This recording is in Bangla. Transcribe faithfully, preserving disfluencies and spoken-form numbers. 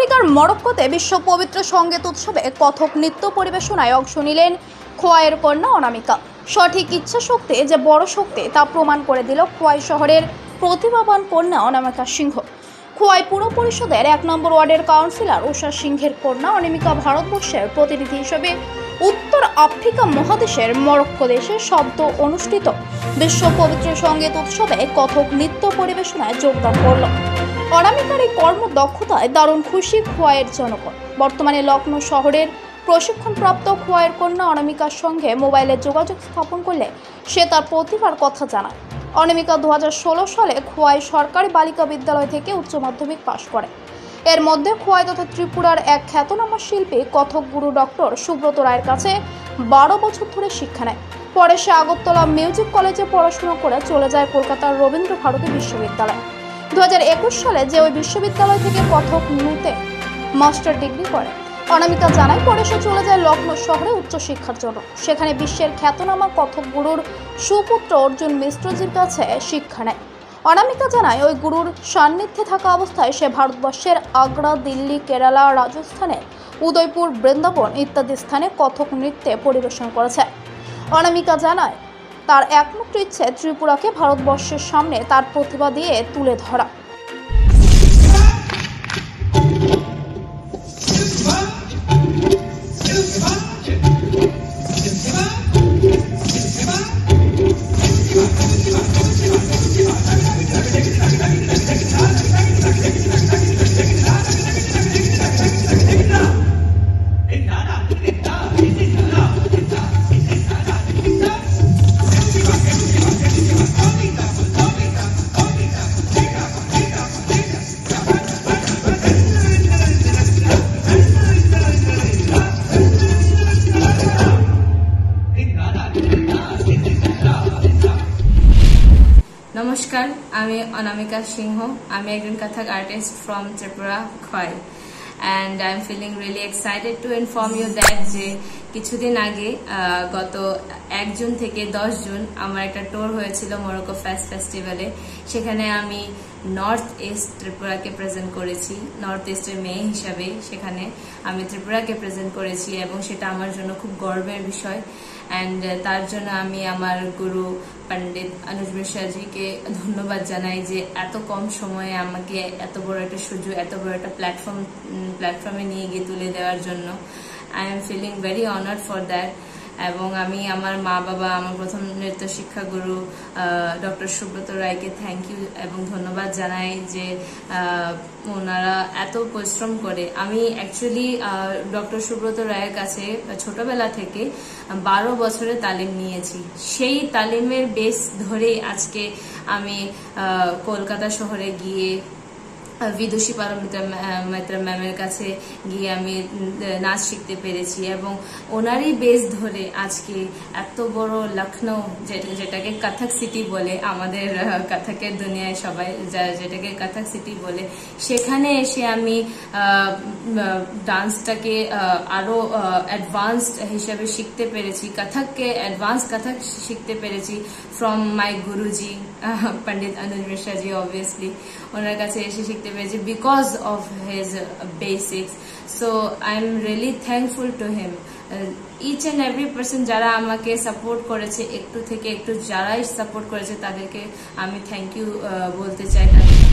আফ্রিকার মরক্কোতে বিশ্ব পবিত্র সঙ্গীত উৎসবে কথক নৃত্য পরিবেশনায় অংশ নিলেন খোয়াইয়ের কন্যা অনামিকা। সঠিক ইচ্ছা শক্তি যে বড় শক্তি তা প্রমাণ করে দিল খোয়াই শহরের প্রতিভাবান কন্যা অনামিকা সিংহ। খোয়াই পুর পরিষদের এক নম্বর ওয়ার্ডের কাউন্সিলর উষা সিংহের কন্যা অনামিকা ভারতবর্ষের প্রতিনিধি হিসেবে উত্তর আফ্রিকা মহাদেশের মরক্কো দেশে শব্দ অনুষ্ঠিত বিশ্ব পবিত্র সঙ্গীত উৎসবে কথক নৃত্য পরিবেশনায় যোগদান করল। অনামিকার এই কর্মদক্ষতায় দারুণ খুশি খোয়াইয়ের জনগণ। বর্তমানে লখনৌ শহরের প্রশিক্ষণপ্রাপ্ত খোয়াইয়ের কন্যা অনামিকার সঙ্গে মোবাইলে যোগাযোগ স্থাপন করলে সে তার প্রতিভার কথা জানায়। অনামিকা দু হাজার ষোলো সালে খোয়াই সরকারি বালিকা বিদ্যালয় থেকে উচ্চ মাধ্যমিক পাশ করে। এর মধ্যে খোয়াই তথা ত্রিপুরার এক খ্যাতনামা শিল্পী কথক গুরু ডক্টর সুব্রত রায়ের কাছে বারো বছর ধরে শিক্ষা নেয়। পরে সে আগরতলা মিউজিক কলেজে পড়াশোনা করে চলে যায় কলকাতার রবীন্দ্র ভারতী বিশ্ববিদ্যালয়। দু হাজার একুশ সালে যে ওই বিশ্ববিদ্যালয় থেকে কথক নৃত্যে মাস্টার ডিগ্রি করে। অনামিকা জানায় পরে সে চলে যায় লখনৌ শহরে উচ্চশিক্ষার জন্য। সেখানে বিশ্বের খ্যাতনামা কথক গুরুর সুপুত্র অর্জুন মিশ্রজির কাছে শিক্ষা নেয়। অনামিকা জানায় ওই গুরুর সান্নিধ্যে থাকা অবস্থায় সে ভারতবর্ষের আগ্রা, দিল্লি, কেরালা, রাজস্থানের উদয়পুর, বৃন্দাবন ইত্যাদি স্থানে কথক নৃত্যে পরিবেশন করেছে। অনামিকা জানায় তার একমাত্র ইচ্ছে ত্রিপুরাকে ভারতবর্ষের সামনে তার প্রতিভা দিয়ে তুলে ধরা। নমস্কার, আমি অনামিকা সিংহ। আমি একজন Kathak artist from Tripura, Khowai, and I am feeling really excited to inform you that যে কিছুদিন আগে গত এক জুন থেকে দশ জুন আমার একটা ট্যুর হয়েছিল মরক্কো ফেস্ট ফেস্টিভ্যালে। সেখানে আমি নর্থ ইস্ট ত্রিপুরাকে প্রেজেন্ট করেছি, নর্থ ইস্টের মেয়ে হিসাবে সেখানে আমি ত্রিপুরাকে প্রেজেন্ট করেছি এবং সেটা আমার জন্য খুব গর্বের বিষয়। অ্যান্ড তার জন্য আমি আমার গুরু পণ্ডিত অনুজ মিশ্রাজিকে ধন্যবাদ জানাই যে এত কম সময়ে আমাকে এত বড় একটা সুযোগ, এত বড় একটা প্ল্যাটফর্ম প্ল্যাটফর্মে নিয়ে গিয়ে তুলে দেওয়ার জন্য। I am feeling very honoured for that. এবং আমি আমার মা বাবা, আমার প্রথম নৃত্য শিক্ষা গুরু ডক্টর সুব্রত রায়কে থ্যাংক ইউ এবং ধন্যবাদ জানাই যে ওনারা এত পরিশ্রম করে। আমি অ্যাকচুয়ালি ডক্টর সুব্রত রায়ের কাছে ছোটবেলা থেকে বারো বছরের তালিম নিয়েছি। সেই তালিমের বেস ধরেই আজকে আমি কলকাতা শহরে গিয়ে বিদুষী পারমিতা ম্যামের কাছে গিয়ে আমি নাচ শিখতে পেরেছি এবং ওনারই বেস ধরে আজকে এত বড় লখনৌ, যেটাকে কথক সিটি বলে, আমাদের কথকের দুনিয়ায় সবাই যেটাকে কথক সিটি বলে, সেখানে এসে আমি ডান্সটাকে আরো অ্যাডভান্সড হিসেবে শিখতে পেরেছি, কথককে অ্যাডভান্স কথক শিখতে পেরেছি from my Guruji Pandit Anuj মিশ্রাজি। Obviously ওনার কাছে এসে শিখতে পেরেছি because of his basics. So I am really thankful to him. Each and every person যারা আমাকে সাপোর্ট করেছে, একটু থেকে একটু যারাই সাপোর্ট করেছে তাদেরকে আমি থ্যাংক ইউ বলতে চাই।